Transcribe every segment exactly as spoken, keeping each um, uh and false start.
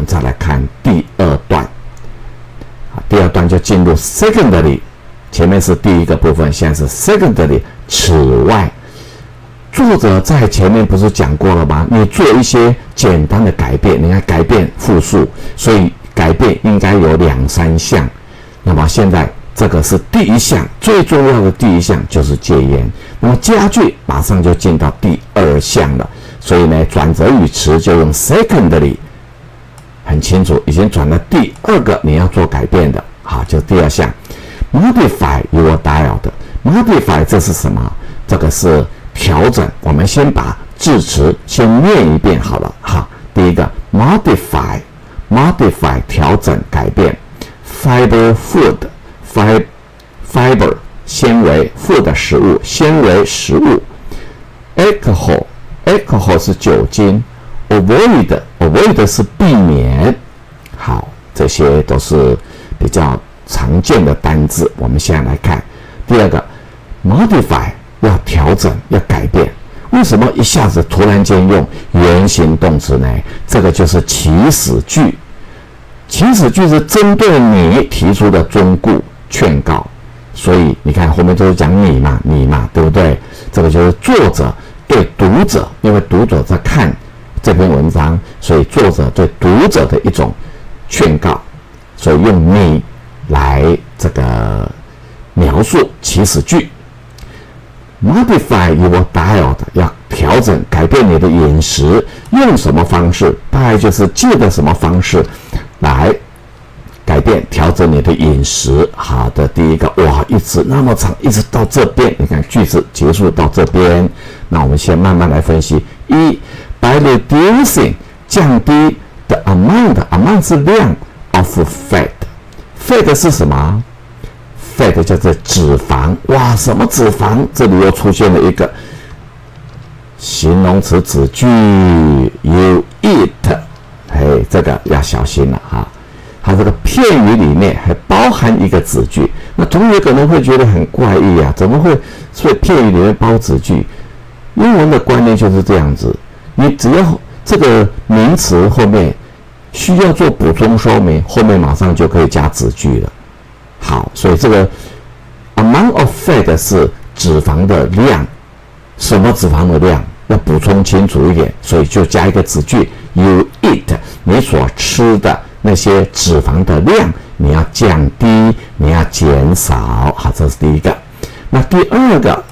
们再来看第二段。第二段就进入 secondary， 前面是第一个部分，现在是 secondary。此外，作者在前面不是讲过了吗？你做一些简单的改变，你看改变复数，所以改变应该有两三项。那么现在这个是第一项，最重要的第一项就是戒烟。那么家具马上就进到第二项了，所以呢，转折语词就用 secondary。很清楚，已经转了第二个你要做改变的，好，就第二项 ，modify your diet。modify 这是什么？这个是调整。我们先把字词先念一遍好了，好，第一个 modify，modify 调整改变 ，fiber food，fiber fiber 纤维 ，food 食物，纤维食物 ，alcohol，alcohol 是酒精。Avoid avoid 是避免，好，这些都是比较常见的单字。我们现在来看第二个 ，modify 要调整，要改变。为什么一下子突然间用原形动词呢？这个就是祈使句。祈使句是针对你提出的忠告、劝告，所以你看后面都是讲你嘛，你嘛，对不对？这个就是作者对读者，因为读者在看这篇文章，所以作者对读者的一种劝告，所以用你来这个描述祈使句。Modify your diet 要调整改变你的饮食，用什么方式？大概就是借的什么方式来改变调整你的饮食。好的，第一个哇，一直那么长，一直到这边，你看句子结束到这边，那我们先慢慢来分析。一By reducing 降低 the amount amount 是量 of fat fat 是什么 ？fat 叫做脂肪。哇，什么脂肪？这里又出现了一个形容词子句 ，you eat， 嘿，这个要小心了哈。它这个片语里面还包含一个子句，那同学可能会觉得很怪异啊，怎么会？所以片语里面包子句，英文的观念就是这样子。你只要这个名词后面需要做补充说明，后面马上就可以加子句了。好，所以这个 amount of fat 是脂肪的量，什么脂肪的量要补充清楚一点，所以就加一个子句 you eat， 你所吃的那些脂肪的量你要降低，你要减少。好，这是第一个。那第二个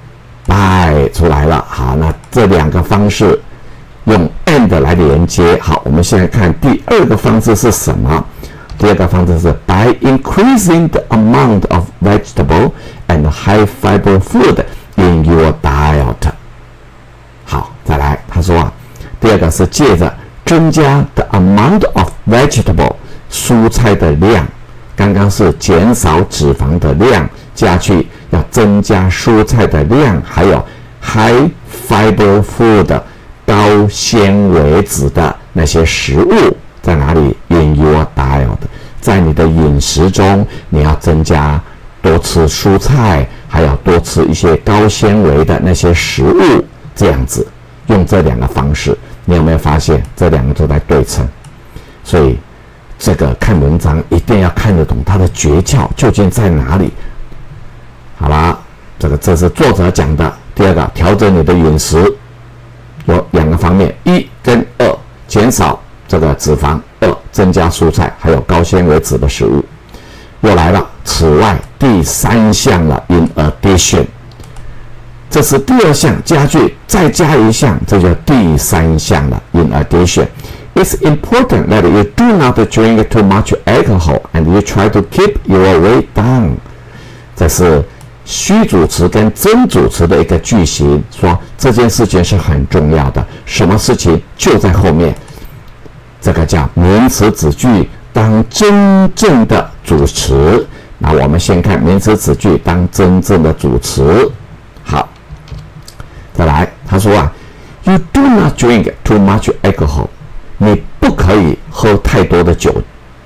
by 出来了。好，那这两个方式用 and 来连接。好，我们现在看第二个方式是什么？第二个方式是 by increasing the amount of vegetable and high fiber food in your diet。好，再来，他说啊，第二个是借着增加 the amount of vegetable 蔬菜的量，刚刚是减少脂肪的量，加去要增加蔬菜的量，还有 high fiber food 高纤维质的那些食物在哪里 ？In your diet， 在你的饮食中，你要增加多吃蔬菜，还有多吃一些高纤维的那些食物，这样子用这两个方式，你有没有发现这两个都在对称？所以这个看文章一定要看得懂它的诀窍究竟在哪里。好啦，这个这是作者讲的。第二个，调整你的饮食有两个方面，一跟二，减少这个脂肪，二增加蔬菜，还有高纤维质的食物。又来了，此外第三项了 ，in addition， 这是第二项加句，再加一项，这就第三项了 ，in addition。It's important that you do not drink too much alcohol and you try to keep your weight down。这是虚主词跟真主词的一个句型，说这件事情是很重要的，什么事情就在后面。这个叫名词子句当真正的主词。那我们先看名词子句当真正的主词。好，再来，他说啊 ，You do not drink too much alcohol。你不可以喝太多的酒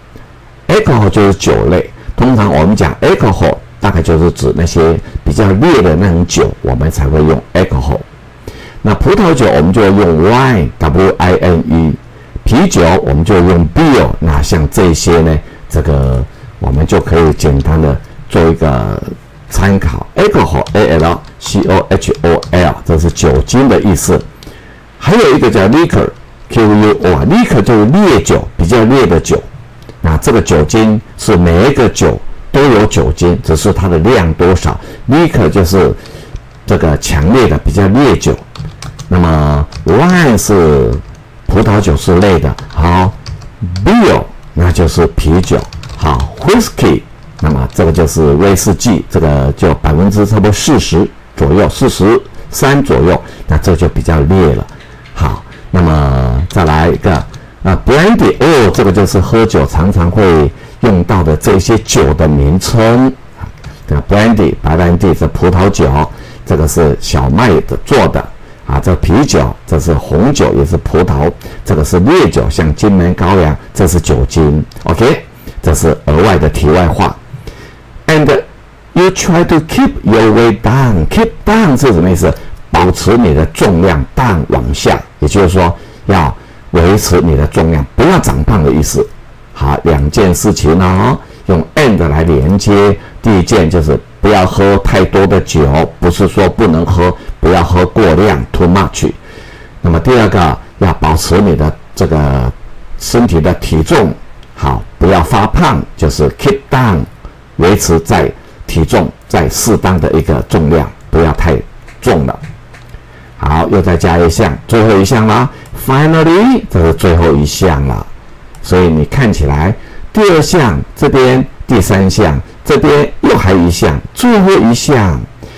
，alcohol 就是酒类。通常我们讲 alcohol， 大概就是指那些比较烈的那种酒，我们才会用 alcohol。那葡萄酒我们就会用 wine，w i n e。 啤酒我们就用 beer， 那像这些呢，这个我们就可以简单的做一个参考。alcohol A L C O H O L 这是酒精的意思。还有一个叫 liquor Q U O， liquor 就是烈酒，比较烈的酒。那这个酒精是每一个酒都有酒精，只是它的量多少。liquor 就是这个强烈的比较烈酒。那么 wine 是葡萄酒是类的。好 beer 那就是啤酒。好 whisky 那么这个就是威士忌，这个就百分之差不多四十左右，四十三左右，那这就比较烈了。好，那么再来一个啊 brandy 哦，这个就是喝酒常常会用到的这些酒的名称。这个 brandy 白兰地是葡萄酒，这个是小麦的做的啊，这啤酒这是红酒也是葡萄，这个是烈酒，像金门高粱这是酒精。OK， 这是额外的题外话。And you try to keep your weight down. Keep down 是什么意思？保持你的重量 down 往下，也就是说要维持你的重量，不要长胖的意思。好，两件事情哦，用 and 来连接。第一件就是不要喝太多的酒，不是说不能喝，不要喝过量 too much。那么第二个要保持你的这个身体的体重，好，不要发胖，就是 keep down， 维持在体重在适当的一个重量，不要太重了。好，又再加一项，最后一项啦。Finally， 这是最后一项了。所以你看起来，第二项这边，第三项这边又还一项，最后一项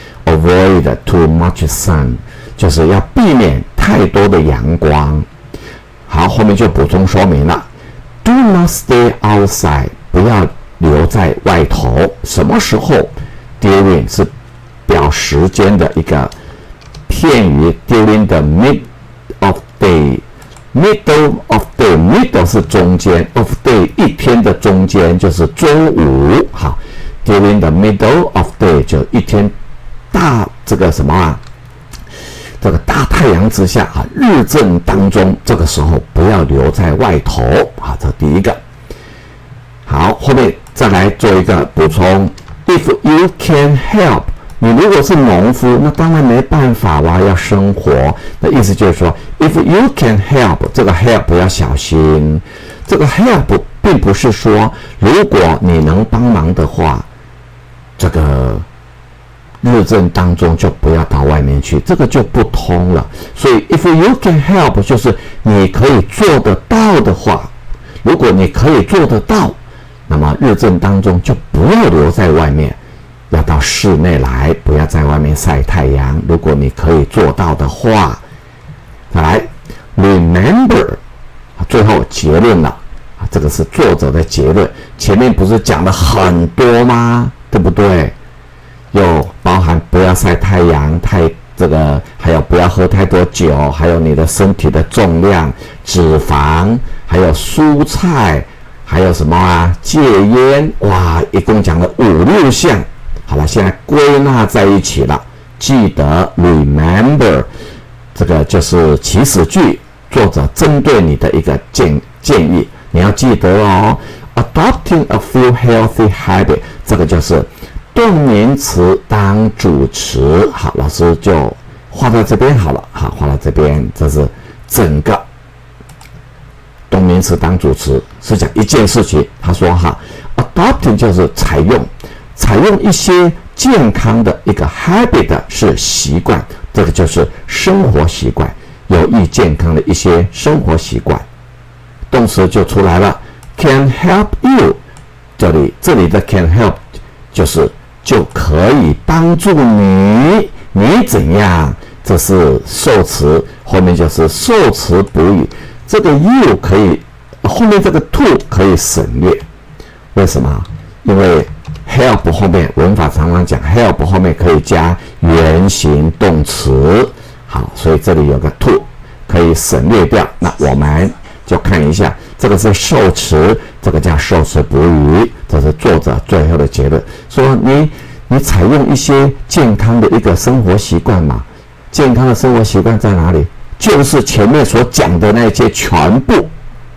，Avoid too much sun， 就是要避免太多的阳光。好，后面就补充说明了 ，Do not stay outside， 不要留在外头。什么时候 ？During 是表时间的一个。片语 during the mid of day， middle of day， middle 是中间 of day 一天的中间就是中午。好 ，during the middle of day 就一天大这个什么啊？这个大太阳之下啊，日正当中，这个时候不要留在外头啊，这第一个。好，后面再来做一个补充 ，if you can help。你如果是农夫，那当然没办法啦，要生活。那意思就是说 ，if you can help， 这个 help 要小心。这个 help 并不是说，如果你能帮忙的话，这个日正当中就不要到外面去，这个就不通了。所以 if you can help 就是你可以做得到的话，如果你可以做得到，那么日正当中就不要留在外面。要到室内来，不要在外面晒太阳。如果你可以做到的话，再来 ，remember， 最后结论了啊，这个是作者的结论。前面不是讲了很多吗？对不对？又包含不要晒太阳，太这个，还有不要喝太多酒，还有你的身体的重量、脂肪，还有蔬菜，还有什么啊？戒烟，哇，一共讲了五六项。好了，现在归纳在一起了。记得 remember， 这个就是祈使句，作者针对你的一个建建议，你要记得哦。Adopting a few healthy habits， 这个就是动名词当主词。好，老师就画在这边好了。好，画到这边，这是整个动名词当主词是讲一件事情。他说哈 ，adopting 就是采用。采用一些健康的一个 habit 是习惯，这个就是生活习惯，有益健康的一些生活习惯。动词就出来了 ，can help you， 这里这里的 can help 就是就可以帮助你，你怎样？这是受词，后面就是受词补语，这个 you 可以后面这个 to 可以省略，为什么？因为help 后面文法常常讲 help 后面可以加原形动词，好，所以这里有个 to 可以省略掉。那我们就看一下，这个是受词，这个叫受词补语，这是作者最后的结论，说你你采用一些健康的一个生活习惯嘛，健康的生活习惯在哪里？就是前面所讲的那些全部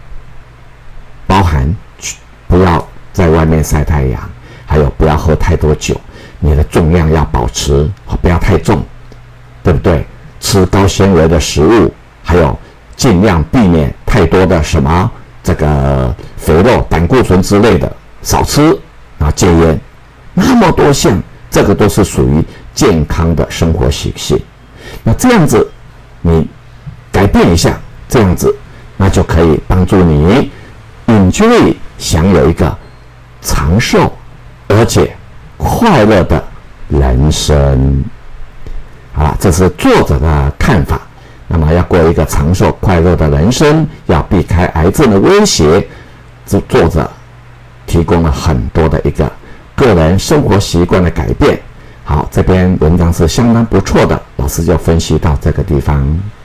不要在外面晒太阳，还有不要喝太多酒，你的重量要保持不要太重，对不对？吃高纤维的食物，还有尽量避免太多的什么这个肥肉、胆固醇之类的，少吃，然后戒烟，那么多项，这个都是属于健康的生活习性。那这样子，你改变一下，这样子，那就可以帮助你 enjoy 享有一个长寿而且快乐的人生。好了，这是作者的看法。那么要过一个长寿快乐的人生，要避开癌症的威胁，这作者提供了很多的一个个人生活习惯的改变。好，这篇文章是相当不错的，老师就分析到这个地方。